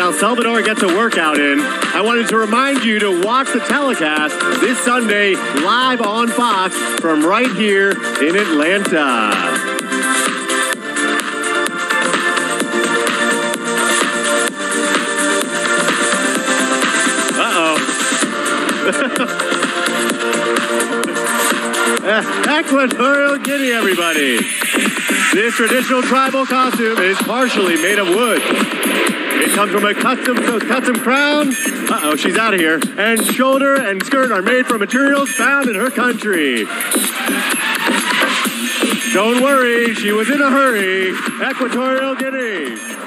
while Salvador gets a workout in, I wanted to remind you to watch the telecast this Sunday live on Fox from right here in Atlanta. Equatorial Guinea, everybody. This traditional tribal costume is partially made of wood. It comes from a custom crown. Uh-oh, she's out of here. And shoulder and skirt are made from materials found in her country. Don't worry, she was in a hurry. Equatorial Guinea.